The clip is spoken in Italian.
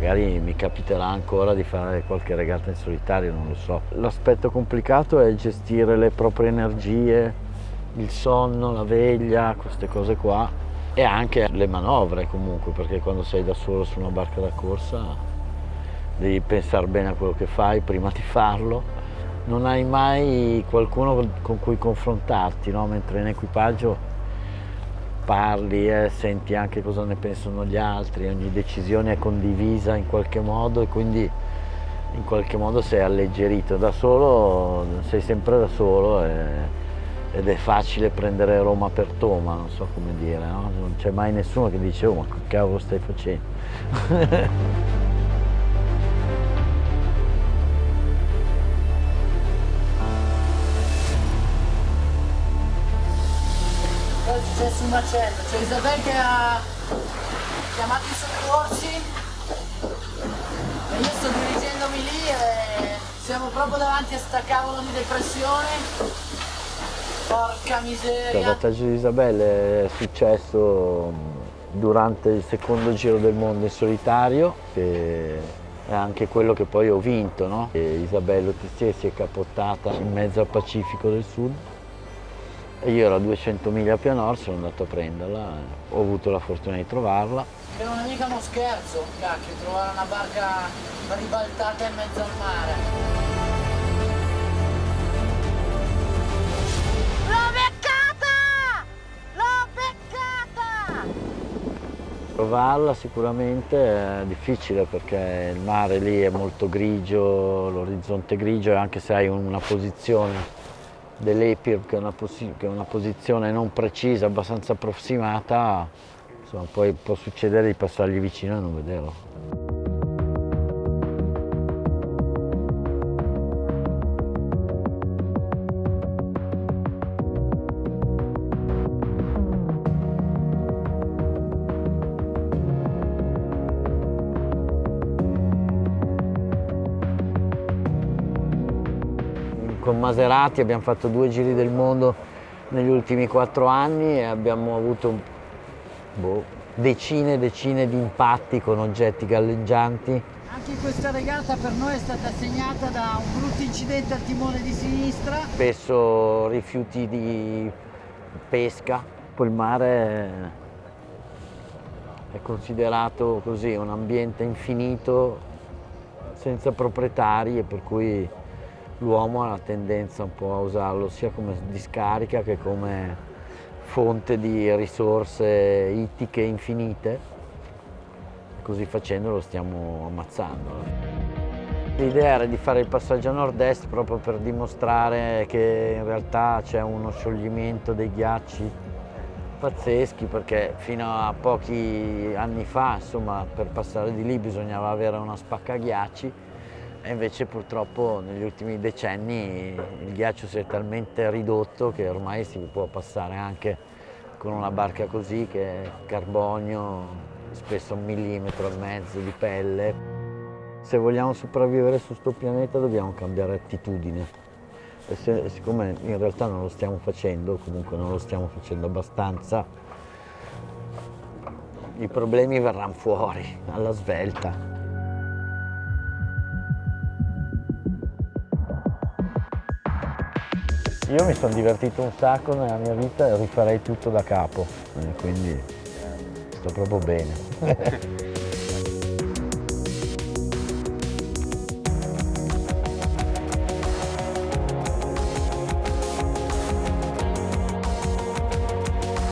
magari mi capiterà ancora di fare qualche regata in solitario, non lo so. L'aspetto complicato è gestire le proprie energie, il sonno, la veglia, queste cose qua, e anche le manovre comunque, perché quando sei da solo su una barca da corsa devi pensare bene a quello che fai prima di farlo. Non hai mai qualcuno con cui confrontarti, no? Mentre in equipaggio parli e senti anche cosa ne pensano gli altri, ogni decisione è condivisa in qualche modo e quindi in qualche modo sei alleggerito. Da solo sei sempre da solo ed è facile prendere Roma per Toma, non so come dire, no? Non c'è mai nessuno che dice oh ma che cavolo stai facendo? Cosa è successo un macello? C'è Isabel che ha chiamato i soccorsi e io sto dirigendomi lì e siamo proprio davanti a sta cavolo di depressione. Porca miseria! Il batteggio di Isabelle è successo durante il secondo giro del mondo in solitario, che è anche quello che poi ho vinto, no? Isabelle Autissier si è capottata in mezzo al Pacifico del Sud e io ero a 200 miglia a più a nord, sono andato a prenderla, ho avuto la fortuna di trovarla. Che non è mica uno scherzo, cacchio, trovare una barca ribaltata in mezzo al mare. L'ho beccata! L'ho beccata! Trovarla sicuramente è difficile perché il mare lì è molto grigio, l'orizzonte grigio, e anche se hai una posizione dell'EPIRB che è una posizione non precisa, abbastanza approssimata, insomma, poi può succedere di passargli vicino e non vederlo. Con Maserati abbiamo fatto 2 giri del mondo negli ultimi 4 anni e abbiamo avuto decine e decine di impatti con oggetti galleggianti. Anche questa regata per noi è stata segnata da un brutto incidente al timone di sinistra. Spesso rifiuti di pesca, poi il mare è considerato così un ambiente infinito senza proprietari e per cui l'uomo ha la tendenza un po' a usarlo sia come discarica che come fonte di risorse ittiche infinite. Così facendo lo stiamo ammazzando. L'idea era di fare il passaggio a nord-est proprio per dimostrare che in realtà c'è uno scioglimento dei ghiacci pazzeschi, perché fino a pochi anni fa, insomma, per passare di lì bisognava avere una spaccaghiacci. E invece purtroppo negli ultimi decenni il ghiaccio si è talmente ridotto che ormai si può passare anche con una barca così, che è carbonio, spesso 1,5 mm di pelle. Se vogliamo sopravvivere su questo pianeta dobbiamo cambiare attitudine. E siccome in realtà non lo stiamo facendo, comunque non lo stiamo facendo abbastanza, i problemi verranno fuori alla svelta. Io mi sono divertito un sacco nella mia vita e rifarei tutto da capo, quindi sto proprio bene.